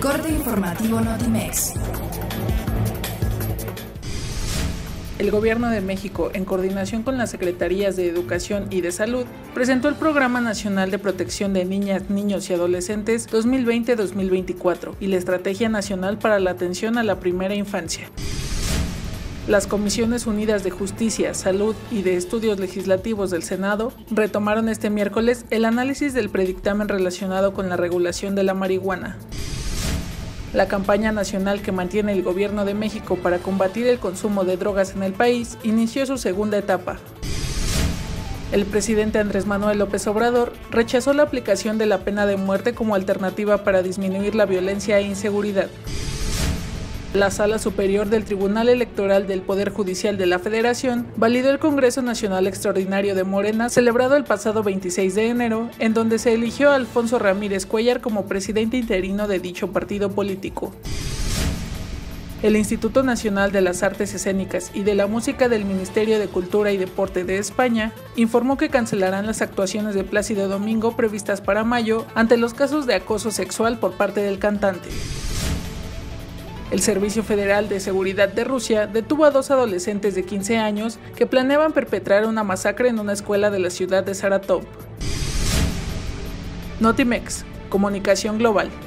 corte informativo Notimex. El Gobierno de México, en coordinación con las Secretarías de Educación y de Salud, presentó el Programa Nacional de Protección de Niñas, Niños y Adolescentes 2020-2024 y la Estrategia Nacional para la Atención a la Primera Infancia. Las Comisiones Unidas de Justicia, Salud y de Estudios Legislativos del Senado retomaron este miércoles el análisis del predictamen relacionado con la regulación de la marihuana. La campaña nacional que mantiene el Gobierno de México para combatir el consumo de drogas en el país inició su segunda etapa. El presidente Andrés Manuel López Obrador rechazó la aplicación de la pena de muerte como alternativa para disminuir la violencia e inseguridad. La Sala Superior del Tribunal Electoral del Poder Judicial de la Federación validó el Congreso Nacional Extraordinario de Morena celebrado el pasado 26 de enero, en donde se eligió a Alfonso Ramírez Cuellar como presidente interino de dicho partido político. El Instituto Nacional de las Artes Escénicas y de la Música del Ministerio de Cultura y Deporte de España informó que cancelarán las actuaciones de Plácido Domingo previstas para mayo ante los casos de acoso sexual por parte del cantante. El Servicio Federal de Seguridad de Rusia detuvo a 2 adolescentes de 15 años que planeaban perpetrar una masacre en una escuela de la ciudad de Saratov. Notimex, Comunicación Global.